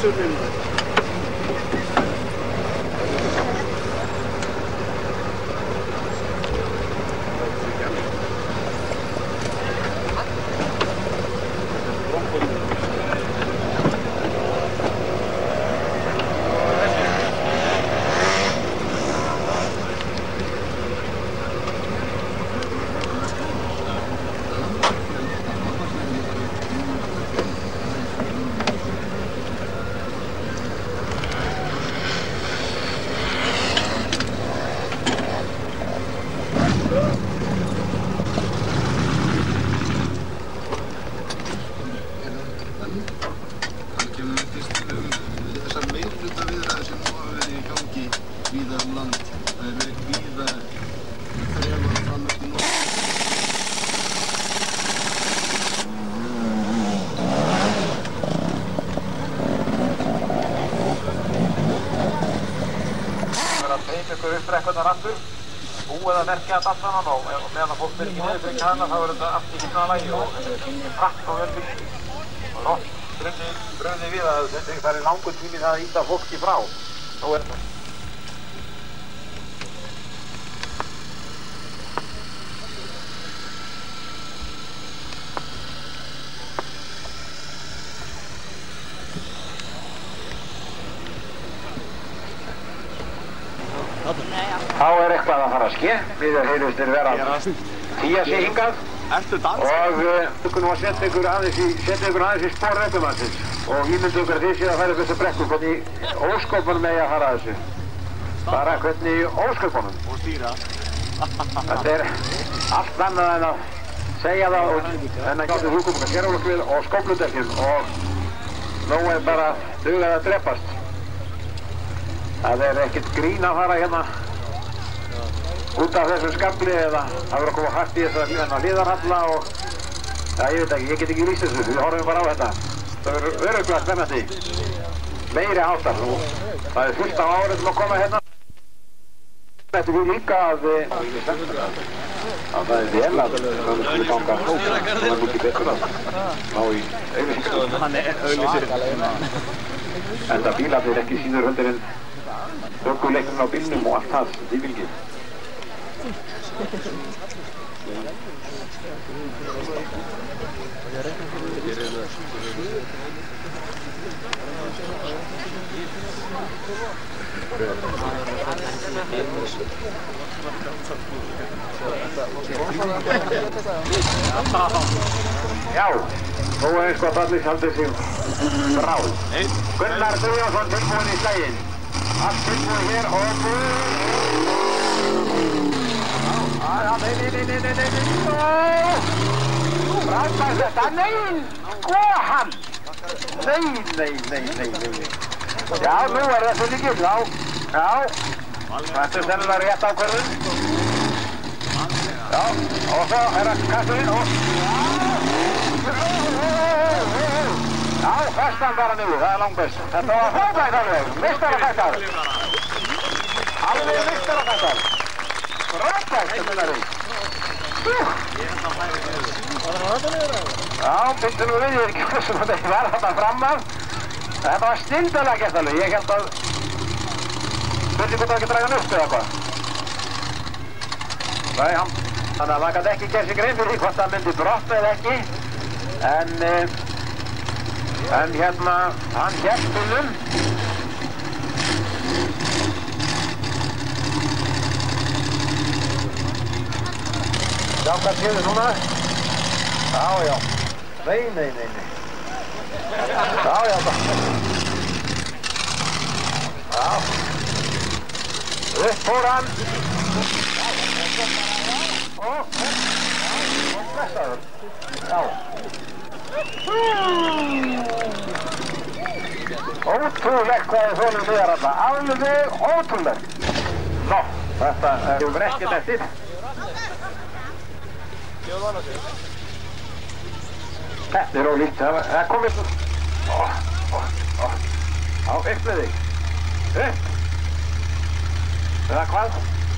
Össurinn. Búið að merkja þetta allt saman og meðan fólk er ekki niður fyrir kæðina þá er þetta allt í hýtnaðalagi og hratt og vel byggt og nótt brunni við að það er langur tími það að ýta fólki frá. Þá er þetta. Þá er eitthvað að fara að ske, við heyrðust þér vera að tíja sig hingað og ykkur nú að setja ykkur aðeins í spór ökumannsins og ímyndu ykkur að þið séð að færa þessu brekku, hvernig ósköpunum eigi að fara að þessu. Bara hvernig ósköpunum. Og stýra. Þetta er allt annað en að segja það en að geta húkum og sérhólokvið og skófludekkjum og nú er bara dugað að drepast. Það er ekkert grín að fara hérna út af þessum skafli eða það verður að koma hægt í þessa hliðarhalla og ja, ég veit ekki, ég get ekki lýst þessu, við horfum bara á þetta. Það verður örugglega spennandi, meiri háttar og það er fullt af áriðum að koma hérna. Þetta við líka að það er vel að það skulle ganga svona mikið betur að ná í auglýsingar. Hann er auglýsir. En það bílarnir ekki síður heldur en ökuleiknum á bílnum og allt það, því fylgir. Já, nú er eins gott allir haldið sig bráð. Gunnar Guðjónsson tilbúinn í slaginn. Allt tilbúinn hér og nei. Frábært þetta, nei, sko hann. Nei. Já, nú er þessu líkil, já. Þetta er sennilega rétt ákvörðun. Já, og svo er það kasturinn og já, festan bara niður, það er langbest. Þetta var frábært alveg, meistarafættar. Alveg meistarafættar. Frábært, þetta er því. Já, byrju nú við, ég ekki hversu þetta ekki var þarna fram af. Þetta var snildalega gert alveg, ég held að byrju hvort það ekki draga hann upp eða hvað. Nei, þannig að maður gæti ekki gert sig grein fyrir því hvort það myndi brotna eða ekki. En hérna, hann hélt bílnum. Já, hvað séu þið núna? Já. Nei. Já. Já. Upp fór hann. Og blessaður. Já. Ótrúlegt hvað þið þólum við þarna. Alveg ótrúlegt. Nó, þetta er ekkert eftir. Þetta er ólíkt, það komið svo. Já, upp með þig. Upp. Eða hvað?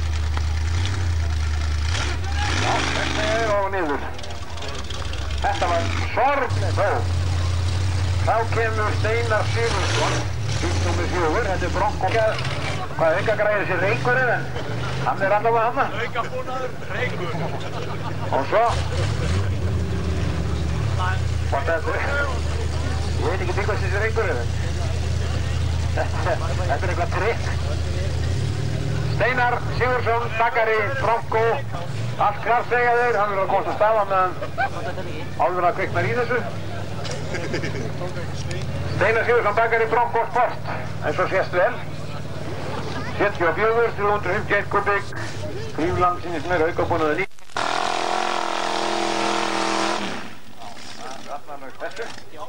Já, þetta er og niður. Þetta var sorgleg þó. Þá kemur Steinar Sigurðsson, bíl númer 4, þetta er Bronco. Hvað aukagræðir þessi Reykurinn, en hann er allavega hana. Aukabúnaður, Reykur. Og svo... Hvað þetta er? Ég veit ekki til hvað þessi Reykurinn er. Þetta er eitthvað trikk. Steinar Sigurðsson, bakari Bronco. Allt klart segja þeir, hann verður að komast að staða meðan álfur að kviknar í þessu. Steinar Sigurðsson, bakari Bronco Sport, eins og sést vel. 74, 351 kubík, Frífland sýnist mér aukabúnaður líka. Ratnarlaug þessu.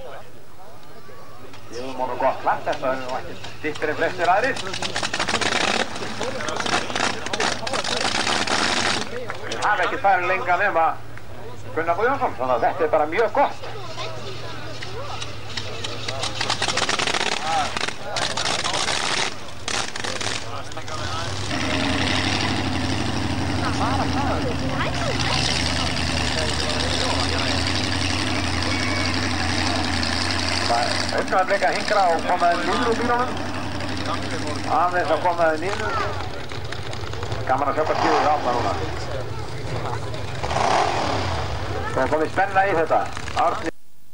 Ég hef mánu gott klapp, þetta er nú ekkert styttri en flestir aðrir. Ég hafi ekki farið lengra nema Gunnar Guðjónsson, þannig að þetta er bara mjög gott. Það er að hingra og koma þeim niður úr bílunum. Aðeins að koma þeim niður. Gaman að sjá hvað skilur við áfna núna. Það komið spenna í þetta. Árni.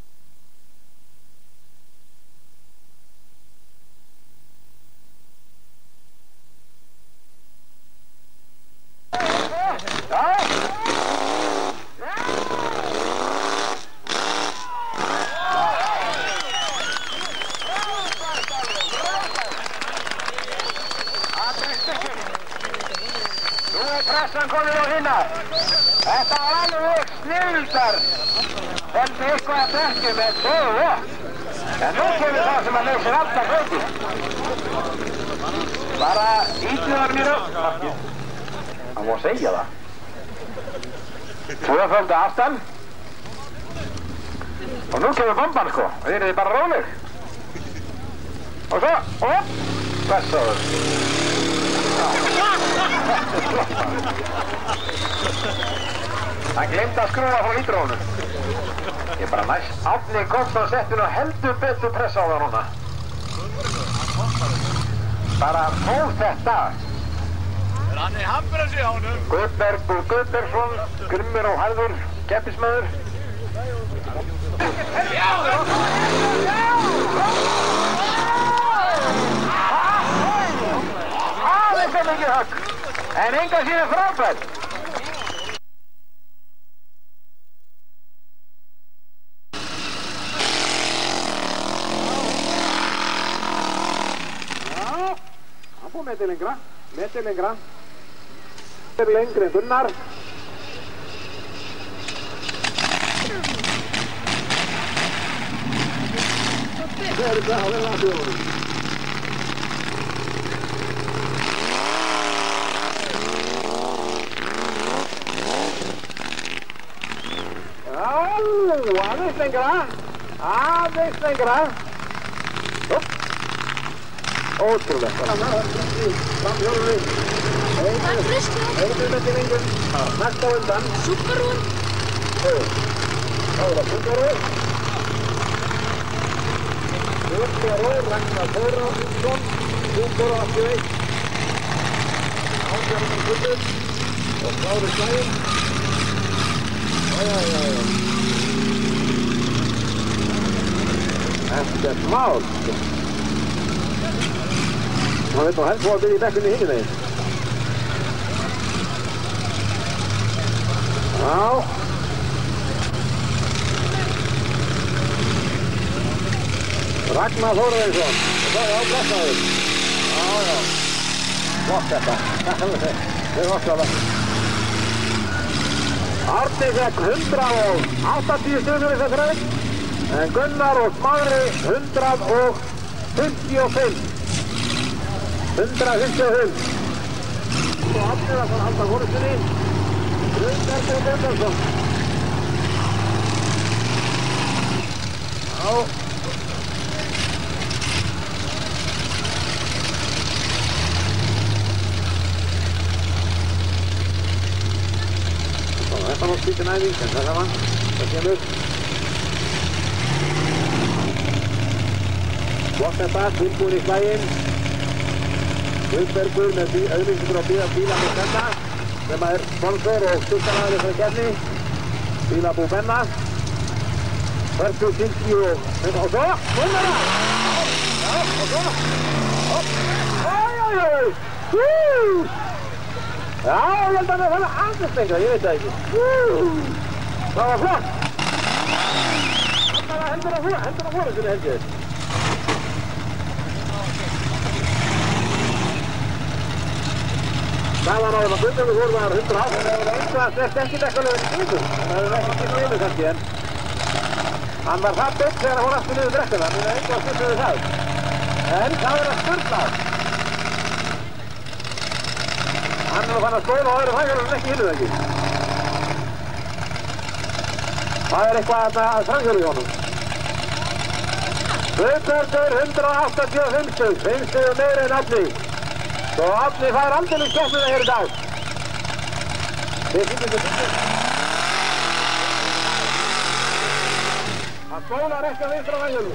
Pressan komið á hinnar. Þetta var alveg snilldar. Heldur eitthvað að brekki með sögu vokk. En nú kemur það sem að leysir alltaf hluti. Bara ítljóðar mér upp. Það má segja það. Tvöföldu aftan. Og nú kemur bomban sko. Og þeir eru bara róleg. Og svo, og blessaður. Hann glemdi að skrúa frá hídrónum. Ég bara næst Árni Gottsson setti nú heldur betur pressa á það núna. Bara tók þetta. Hann er hambrasi á honum. Guðberg og Guðbergsson, grimmur og harður, keppismæður. Aðeins er mikið högg, en enga síðan frábært. Hann fór metið lengra. Metið lengri en Gunnar. Það er það, það er langt í honum. Aðeins lengra. Ótrúlega. Framhjólunni. Einu lengur. Næst á undan. Súkarún. Þá er það Súkarún. Súkarún, Ragnar Þórðarson. Súkarún 81. Átjárnar Gullur. Og Slári Sæður. Já. Ekkert mál. Það veit nú helst hvað að byrja í bekkunni hinni meginn. Já. Ragnar Þórðarson. Það er áblessaður. Já. Flott þetta. Það er óskjáða. Árni fekk 180 stöður í þessu reynd. En Gunnar og Smári 155. 155. Og Árni var að halda horustinni. Guðberg og Guðbergsson. Já. Þetta var skýtin æfing, en það var, það kemur. Gott þetta, tilbúin í slaginn. Guðbergur með auðlýsingur á bíla með Benna sem er sponsor og styrkanaður fyrir keppni. Bílabú Benna. Hörgur Silki og svo, vinnar það! Já, og svo. Æjæjæj! Já, ég held að það var aðeins lengra, ég veit það ekki. Það var flott! Hendur á fórhundinu held ég. Það var áður að Guðbergur fór var 108. Það var eitthvað ekki dekkalega í stífum. Það hefði ekki skilur yfir kannski en hann var það byggt þegar hún aftur niður brekkuna. Það er eitthvað skilur við það. En það er að sturla. Hann er nú fann að skóla á öðru fækjum en ekki hinnu ekki. Það er eitthvað að framhjóru í honum. Guðbergur 185 stug. 5 stug meira en Árni. Svo Árni fær aldeilis keppnina hér í dag. Þið sýnum þetta byggjum. Hann skólar ekki að vinstra fækjum.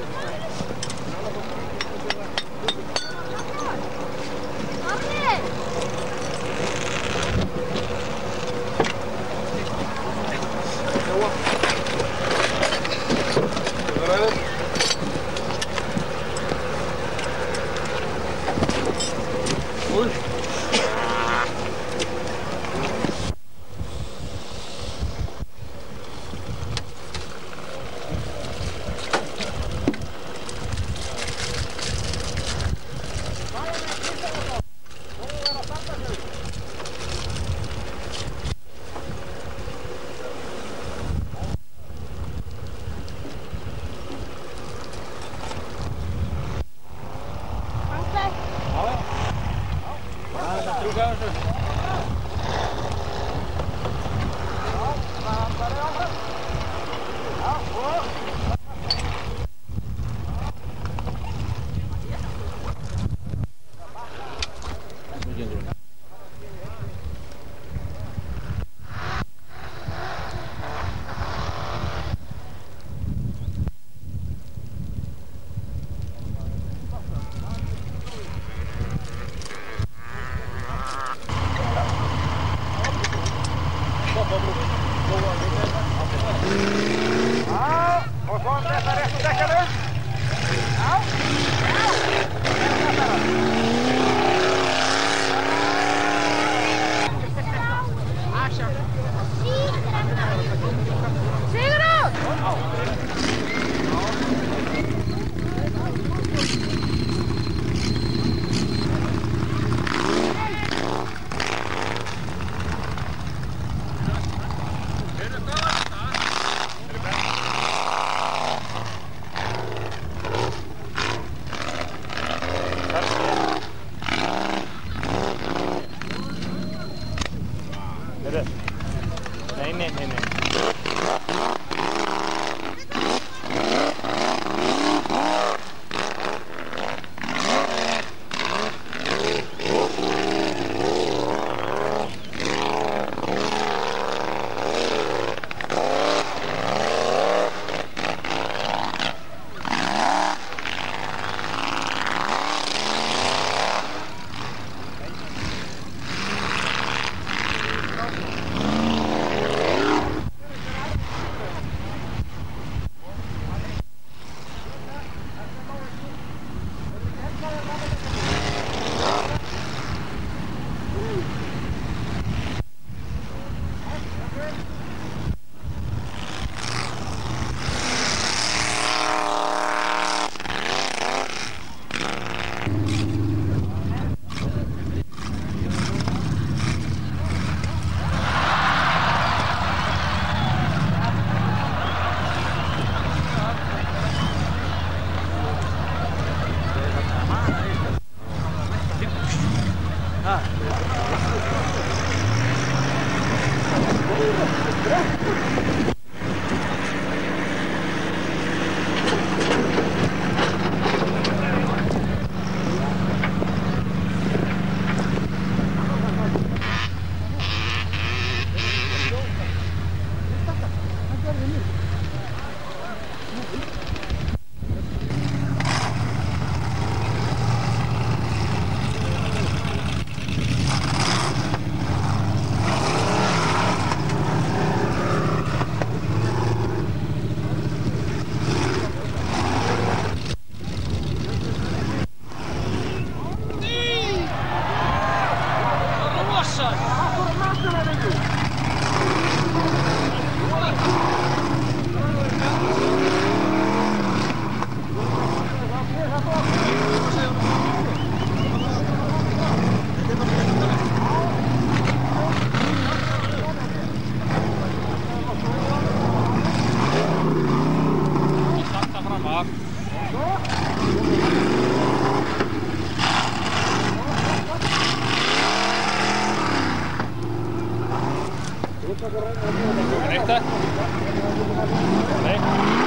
Rikta. Nei.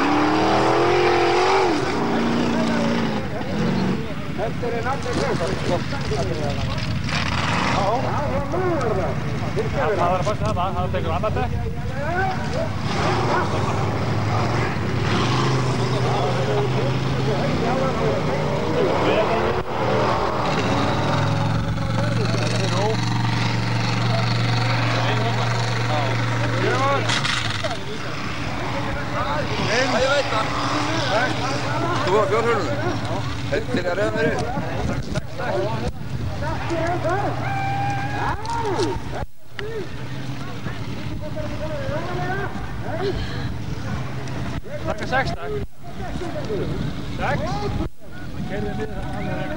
Þetta nafnir hljóðar. Já, nú það. Það var fyrst það tekur annað dekk. Já, ég veit það. Þú var fjórhjörnum? Til að reyða mér yfir. Takk 6 takk. 6. Það keyrði niður það alveg.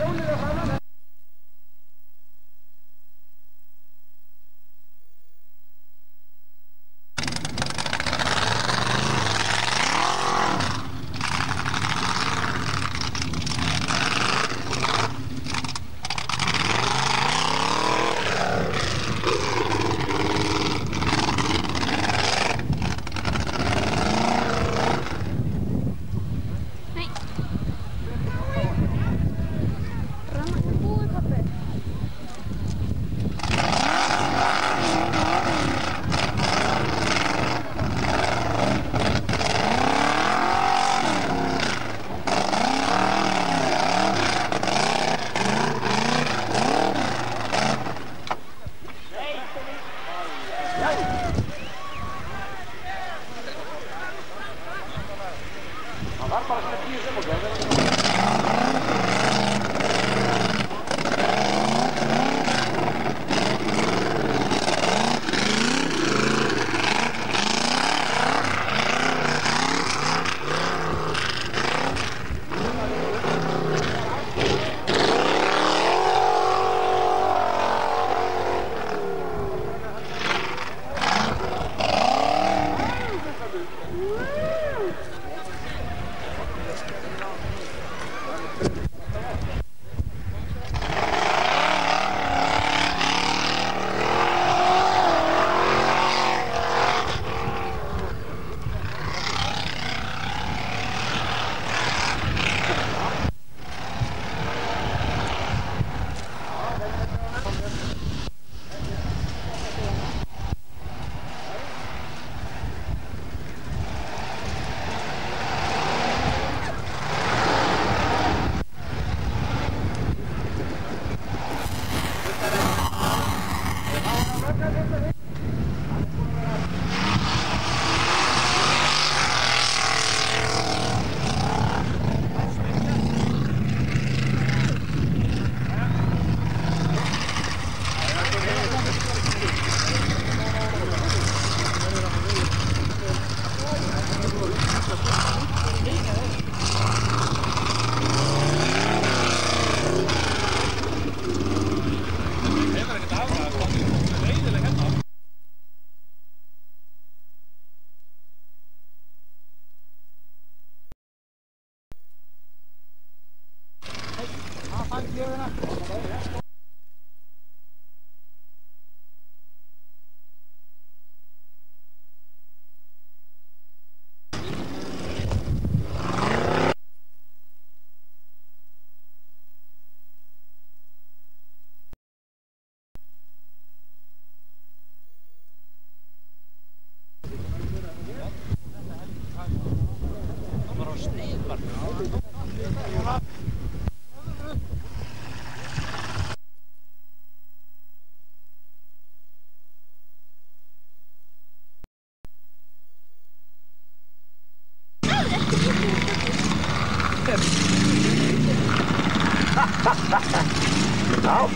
Nou,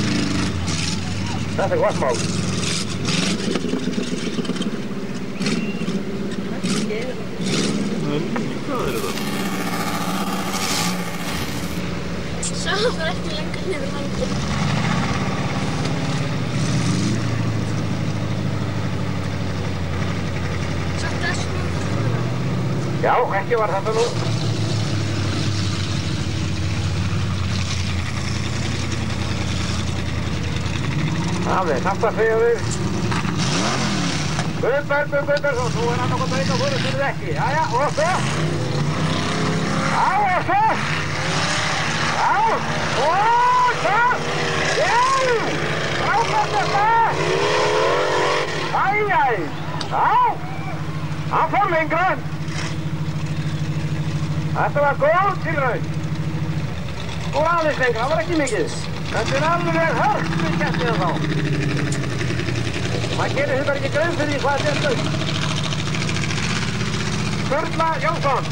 dat is wat mogelijk. Zo, dat echt niet lekker in de hand. Já, ekki var þetta nú. Það er samt að segja þig. Guðbergur Guðbergsson, nú hann okkur að auka fyrir fyrir ekki. Jæja, og svo. Já, og svo. Já, og svo. Já, frábært þetta. Æjæj, já. Hann fór lengra. Þetta var góð tilraun. Og aðeins lengra, það var ekki mikið. Þetta alveg hörku keppnið þá. Maður gerir þetta ekki grein fyrir því hvað þetta stöð. Sturla Jónsson.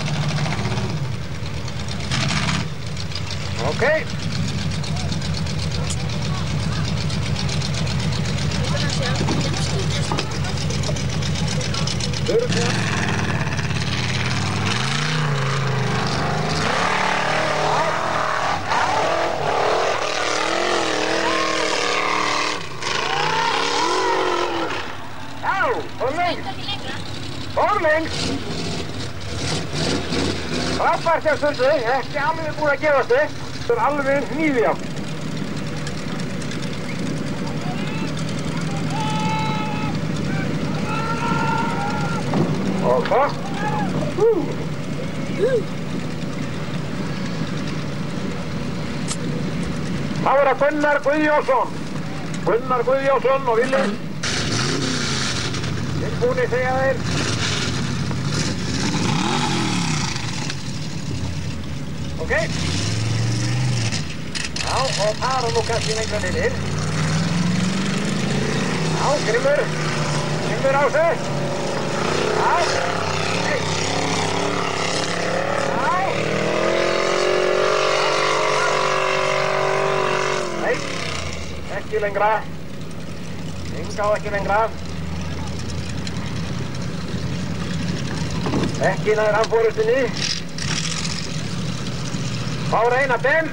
Ok. Sturla. Ormings! Frábært hjá Sturlu, ekki alveg búin að gefa sig. Þetta alveg hnífjafn. Og svo. Það var að Gunnar Guðjónsson. Gunnar Guðjónsson og Vili. Tilbúinir segja þeir. Ok. Já, og fara nú kannski lengra niður. Já, Grimmur. Grimmur á sig. Já. Nei. Já. Nei. Ekki lengra. Enga og ekki lengra. Ekki nær handfórustinni. Fára Einar Ben.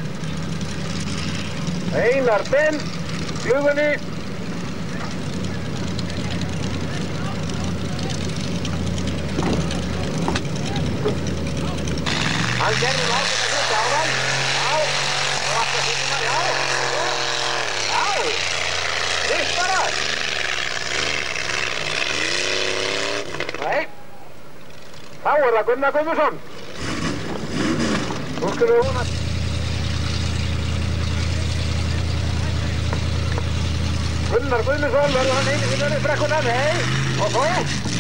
Einar Ben. Flugunni. Hann gerði nú ákveðna hluti áðan. Já. Og alltaf hlutina. Já. Já. Vitt bara. Nei. Þá það Gunnar Guðmundsson. Nú skulum við vonast. Gunnar Guðmundsson, verður hann einu sem verður brekkuna? Nei. Og svo.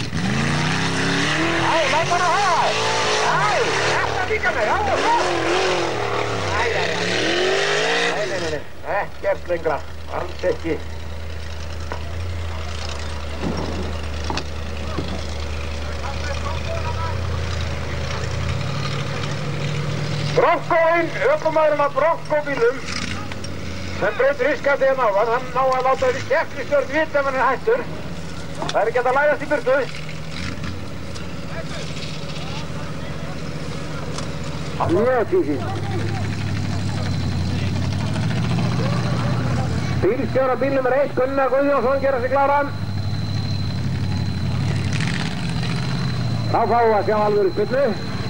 Já, láta hann á það. Já, þetta líka með. Já, og svo. Æ. Nei. Ekkert lengra. Alls ekki. Broncoinn, ökumaðurinn af Bronco-bílum sem braut riskandi hérna áðan, hann ná að láta þessi keppnisstjórn vita ef hann hættur. Það ekki hægt að læðast í burtu. Mjög tísi. Bílstjóra bíl nr. 1, Gunnar Guðjónsson, gera sig kláran. Þá fáum við að sjá alvöru spillu.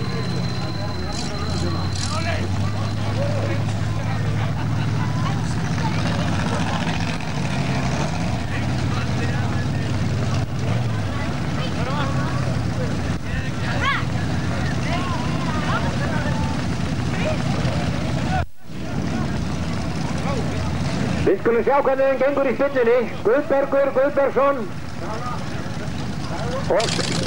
Við skulum sjá hvernig þeim gengur í spillinni. Guðbergur Guðbergsson. Og...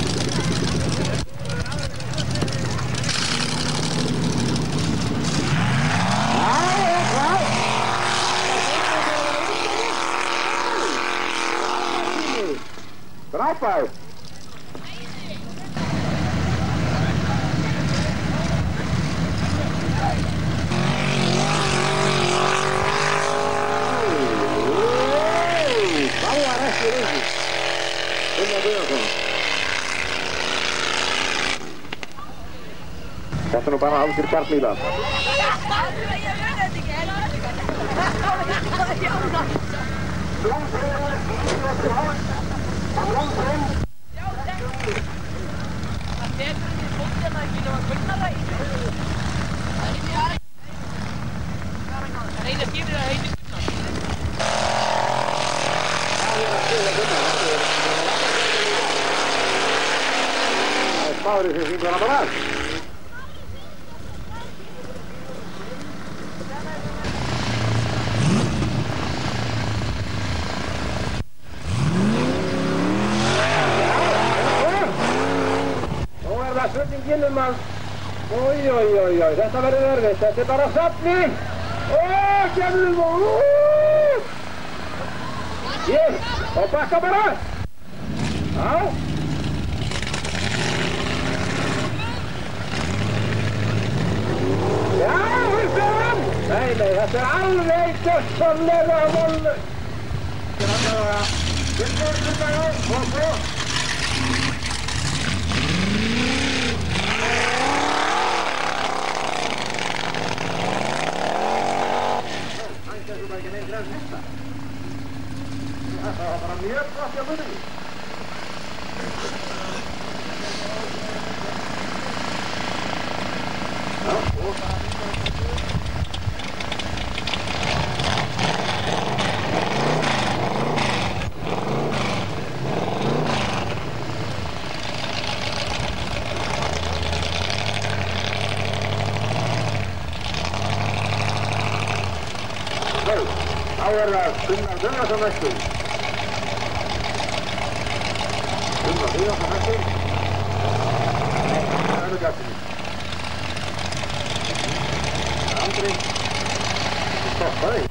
Frábær. Þetta nú bara algjör kjartmýla. Smári sem syngur hann bara. Nú það spurningin að oj, þetta verður erfitt, þetta bara safni. Kemur Hér, og bakka bara. Já. Já, hann. Nei, þetta alveg gjörsamlega vonlaust. Það var bara mjög gott hjá munni. Já, og það það Gunnar Gunnarsson næstur. Gunnar Gunnarsson næstur. Það er gættinni. Andri. Stoppaði.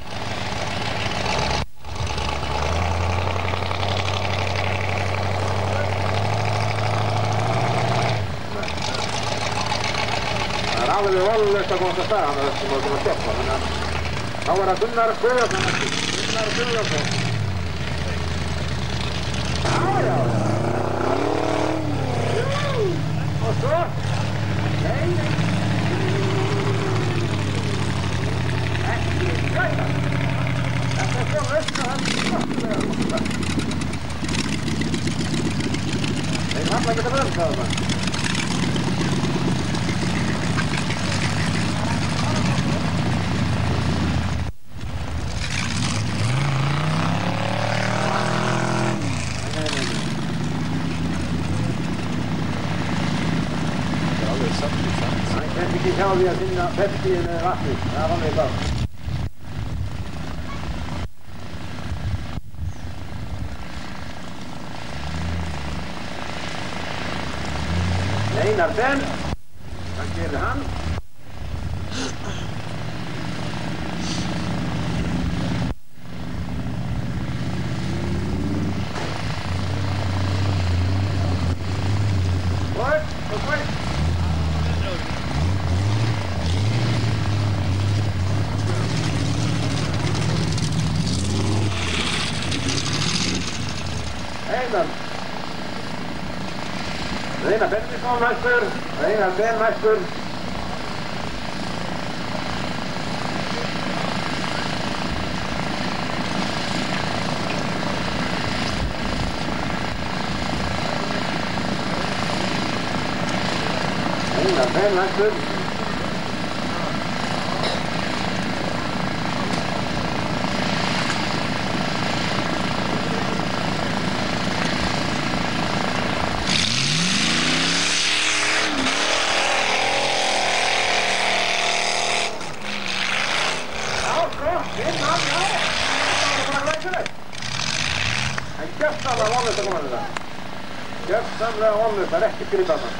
Það er alveg volulegt að komast að staða hann að þetta að stoppa. Þannig að þá var það Gunnar Guðjónsson næstur. Gunnar Guðjónsson. Já. Og svo? Nei. Ekki gæta. Þetta er svo veist að hann skottulega músta. Þeir hafði ekki að verða það. Ekki hjá því að finna Pepsíu með vatni, það var við þá. Einar Ben, hvað gerir hann? Einar Bennisson næstur, Einar Ben næstur. Einar Ben næstur. Gjörsamlega vonlaust, það er ekki gripað það.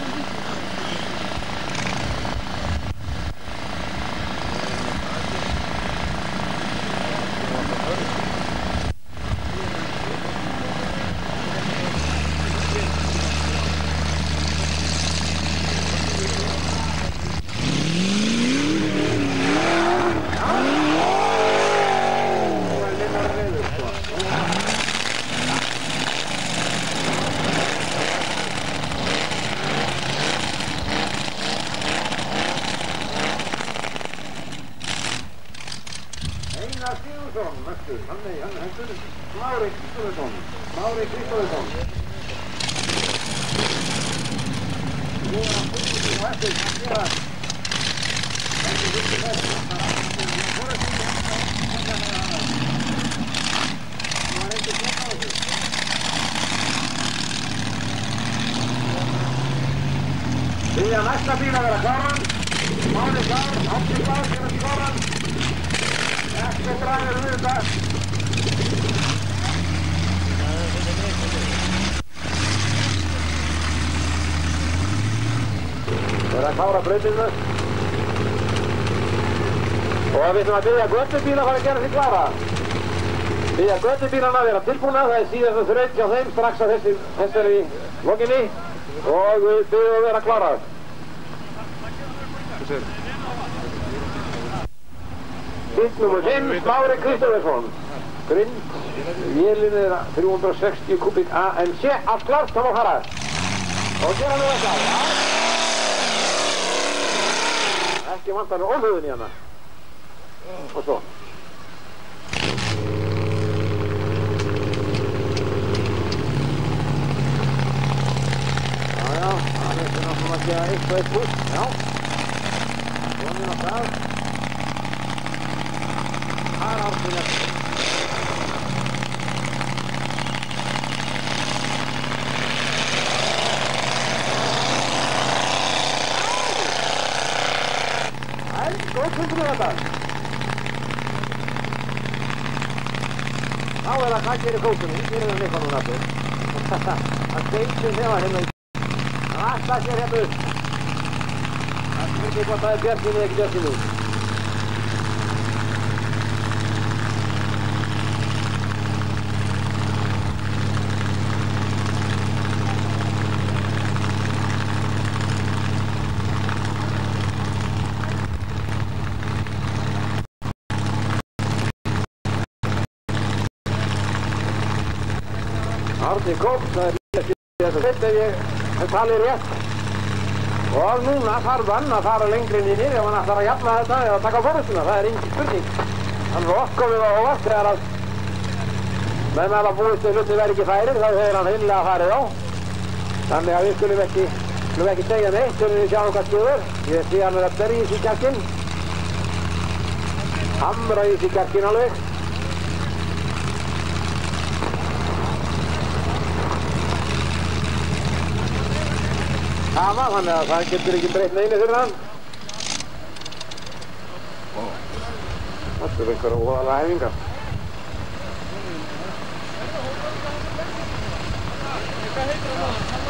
Smári Kristoffersson. Nú er hann búinn og eftir að gera. Þetta er vikið þess. Það var ekki tók á þessu. byrja næsta bíl að vera kláran. Máni klár, Átni klár, gerast kláran. Ekki dragar þetta. Það að klára brautina. Og við ætlum að byrja göttubíla að fara að gera sig klára. Byrja göttubílana að vera tilbúna, það síðast þraut hjá þeim strax að þessi er í lokinni og við byrjum að vera klára. Bíl nr. 5, Smári Kristoffersson. Grind, vélinn er 360 kubík AMC, allt klárt, það má fara. Og gera nú þetta, já. Ekki vantar nú óhlöðun í hana. Og svo. Já, það er náttúrulega að gera eitt og eitt pluss, já. Vonið á það. Það er ártunni. Góð fundum við þetta. Þá er það kakkir í kókunni, hér er það mikla núna aftur. Það steikir þegar hérna í. Það alltaf sér hérna upp. Það spurði hvort það er björnsinni eða ekki björnsinni. Árni Kóp, það er líka þetta ef ég tali rétt. Og núna þarf hann að fara lengri inn í niður ef hann ætlar að jafna þetta eða taka forrestuna, það er engin spurning. Hann var okkomið á óvart þegar að menn að búist hluti verið ekki færir, þá hefur hann heimlega farið á. Þannig að við skulum ekki segja neitt þegar við sjáum hvað skeður. Ég sé hann að berja í sig kjarkinn. Hamra í sig kjarkinn alveg. Hafa, þannig að það getur ekki breytt neinu fyrir hann. Þetta er einhverja óðalega hæfingar. Hvað heitir það?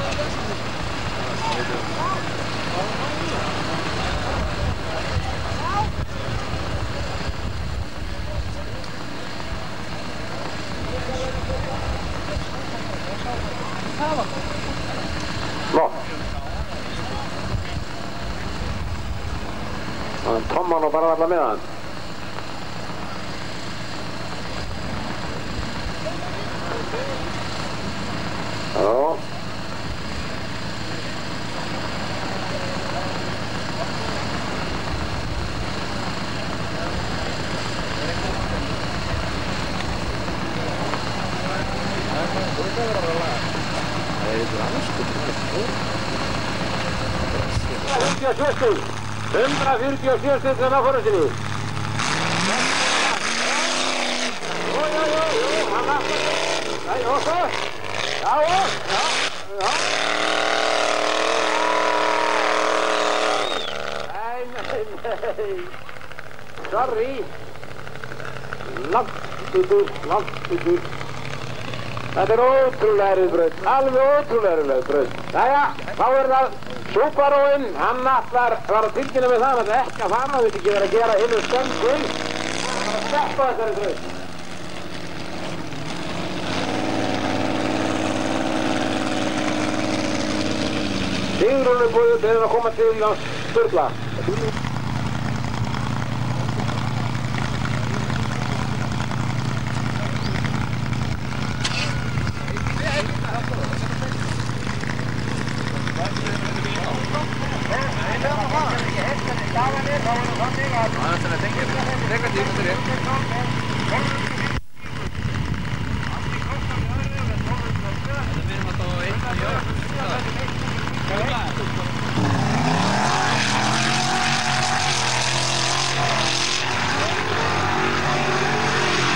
Nó. Þannig Tomman og bara alla með hann. Já. Það 147 stig sem að forrestinu. Jú, hann aftur. Nei, og svo. Já. Nei. Sorry. Langt út úr. Þetta er ótrúlega erfið braut, alveg ótrúlega erfið braut. Jæja, þá er það Subaruinn, hann var að tilkynna með það að þetta ekki að fara, það vilti ekki vera að gera hinn stöngul. Það var að steppa þessari braut. Sigrúnu búið til að koma til að Sturla.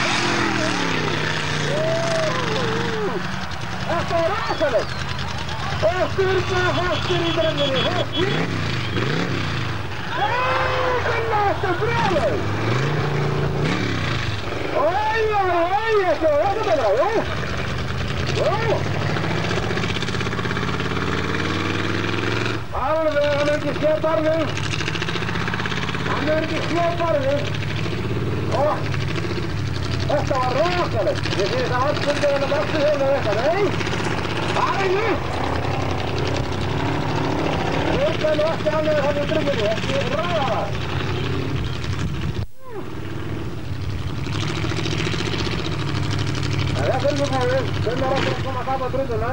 Þetta er rosalegt! Og Sturla fastur í brennunni, fastur. Sturla eftir brjálaug. Oi, þetta er betra, jú. Alveg, hann ekki skjöparðið. Hann ekki skjöparðið. Þetta var rosalegt. Ég finnst að allsundið hennar bestu hefði þetta, nei. Það er nýtt. Sturlan var ekki alveg hann í bryggjunni, ekki ræðar. Það er ekki búið. Sturlar áttur að koma að tapa bryggjuna.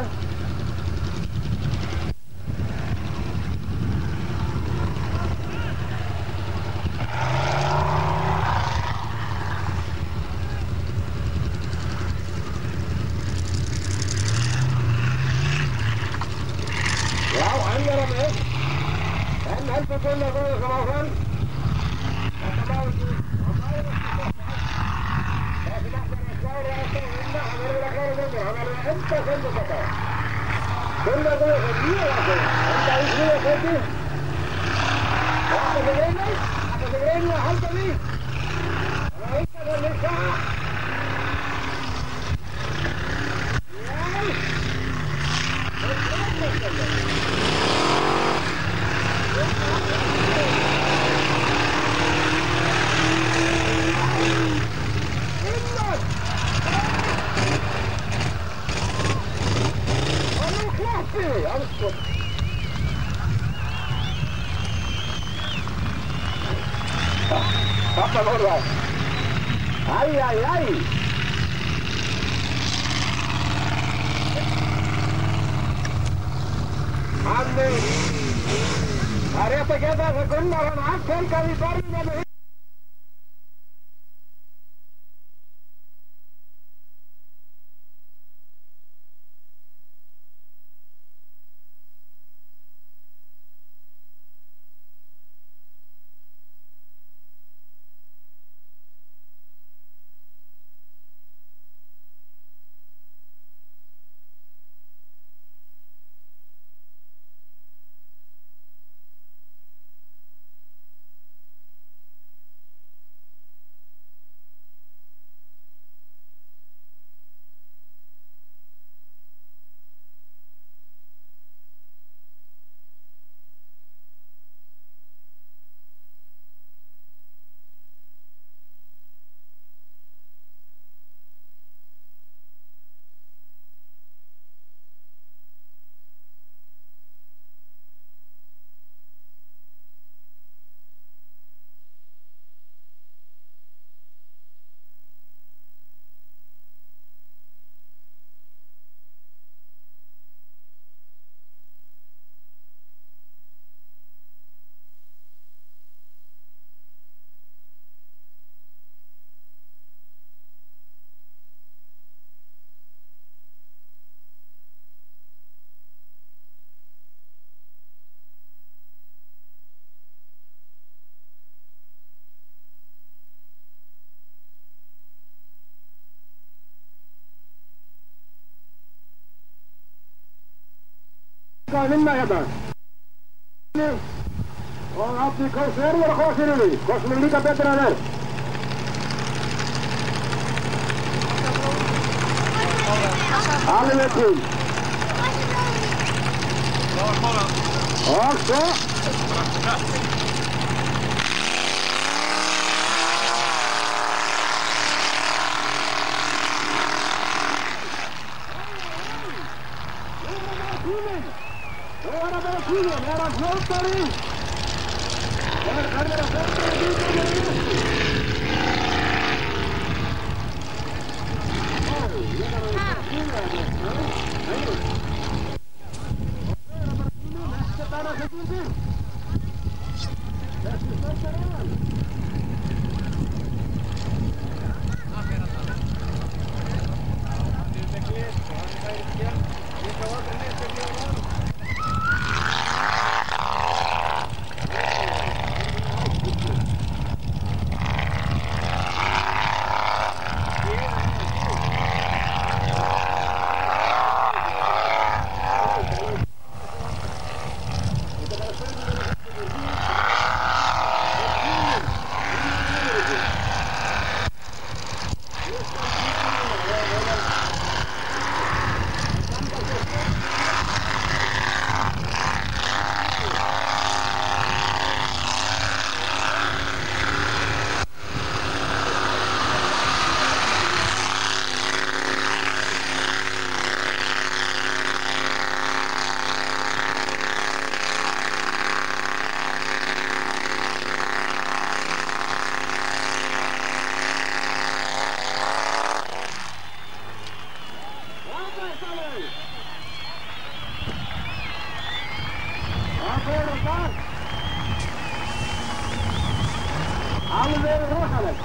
Það er rétt að geta þess að Gunnar hann aftelgaði í barnum með að vinna hérna. Og Átni Kors verður að koma fyrir því. Kors er líka betur en þér. Alveg til. Og svo. Er hann fljótari? Er hann fljótari bílunni? Alveg rosalegt.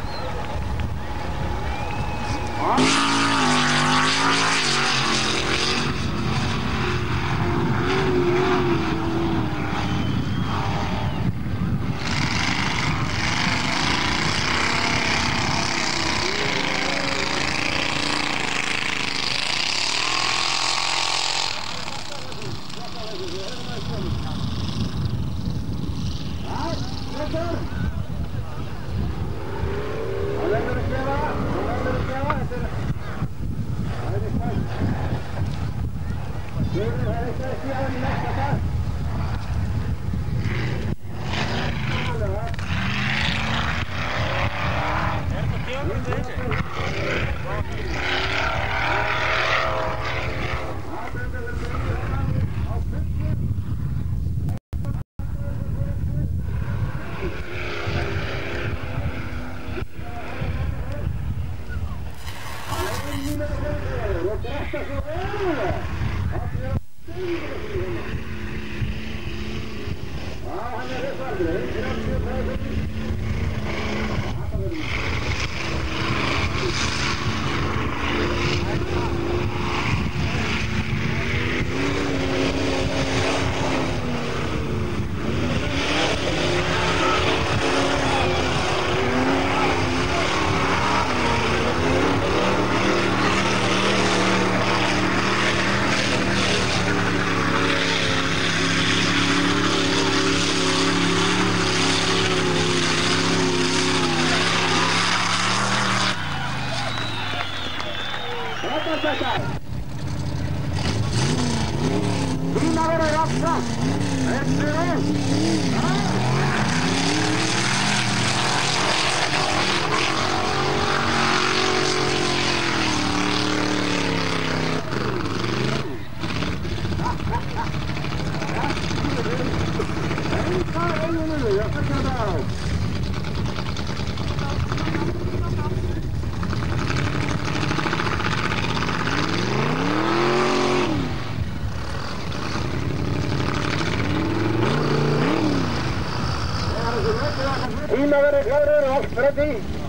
Tímaverði klárir og allt ready.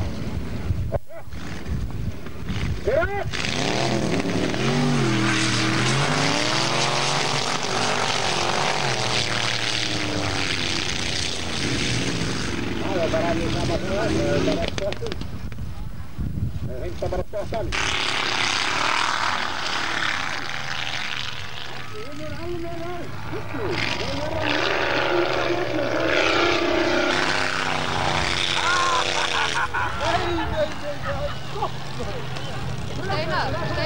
Fyrir! Það bara allir saman það, það bara stottur. Það hengta bara stottan. Það alveg þar. Steinar!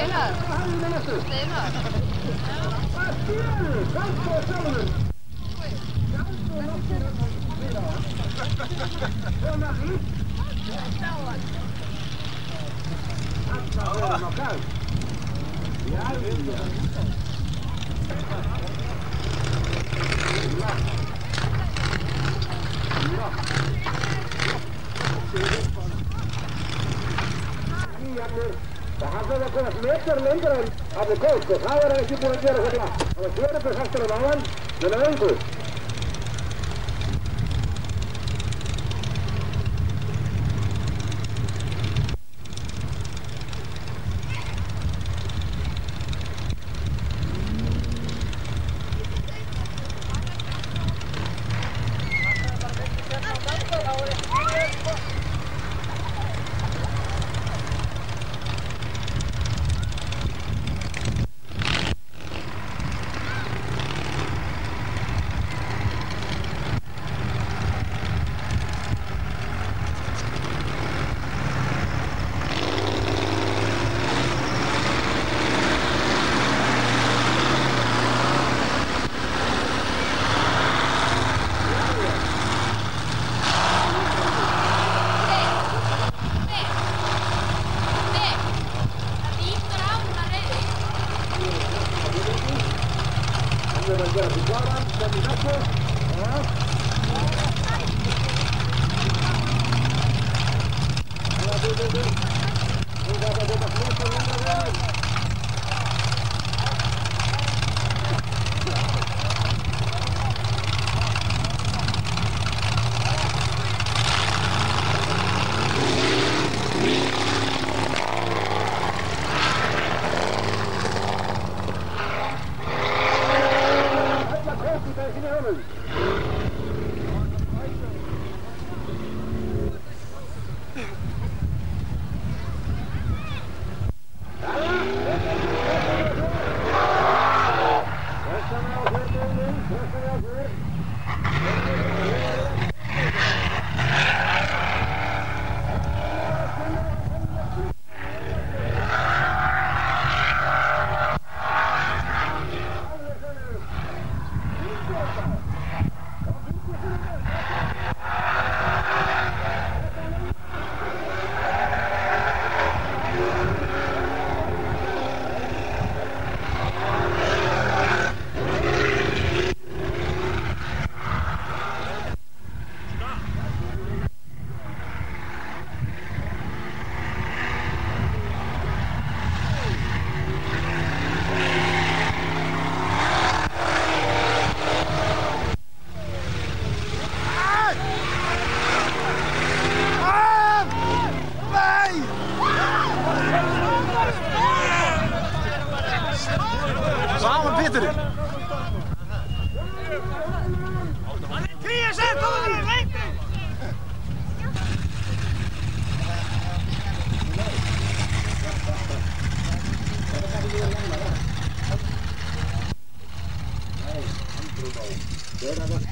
Það hafði að komast metrar lengra en hafði kóst og það var ekki búin að gera það glatt. Það var 4% á áðan, menn að engu.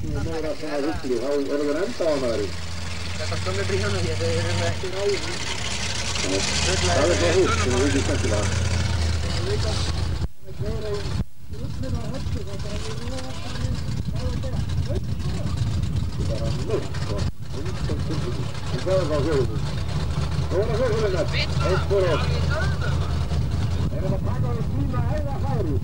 meira svona rugli, þá erum við enda á maðurinn. Þetta skömmir bríðan og þau eru ekki ráðum. Það er það hús sem er ekki skemmtilega. Bara nögt, sko. Við fæðum á höfum. Góða höfulinnar, eitt fyrir oss. Erum að taka á tíma eða færi.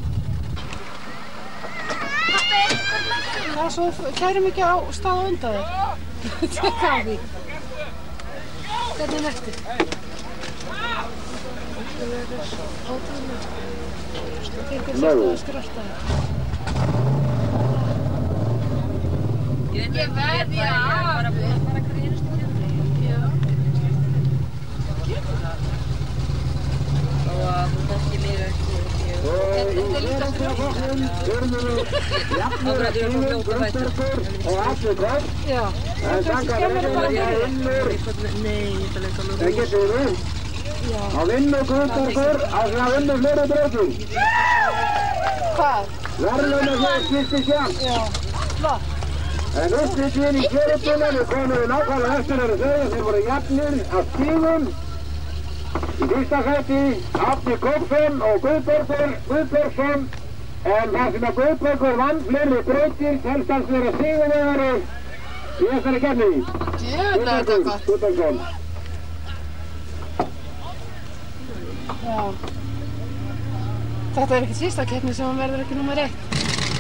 Já, svo kærum ekki á stað á undan þér. Tjekka á því. Hvernig er nætti? Það verður ótrúlega. Það gengur sérst að skrölda þér. Ég verði bara hver einustu hérna. Já. Og að þú þekki mig ekki. Þetta er líka fyrir Þörmunum, jafnir tímum, Gunnbergur og allir kvart. Já. En þakka reyðinni að vinnur. Nei, ég ætla ekki að Ekki fyrir. Já. Að vinnur Gunnbergur að það vinnur fleiri breytum. Hvað? Verðluna hér skipti sjálf. Já. Hvað? En uppslitin í kjörutunum komum við nákvæmlega eftir að segja þeir voru jafnir að stígum. Í fyrsta sæti Árni Kóksson og Guðbergsson, en það sem að Guðbergur vann fleiri brautir telst hans vera sigurvegari í þessari keppni. Djöfull er þetta gott. Guðbergsson. Já. Þetta er ekki sísta keppni sem hann verður ekki númer 1.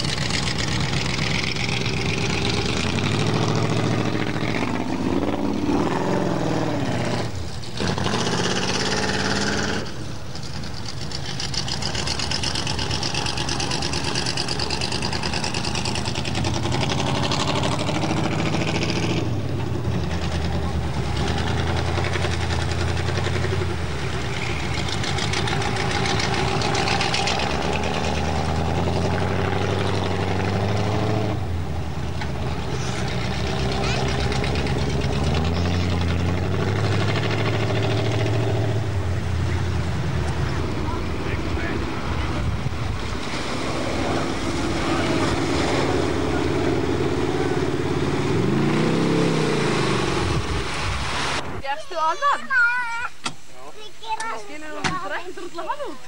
Fjarstu annan? Það skilur þú bara ekki drullla hann út.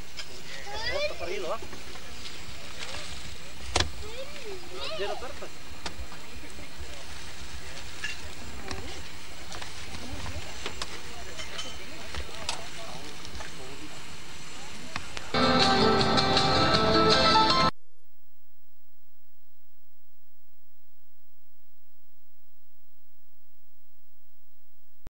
Þér að berða.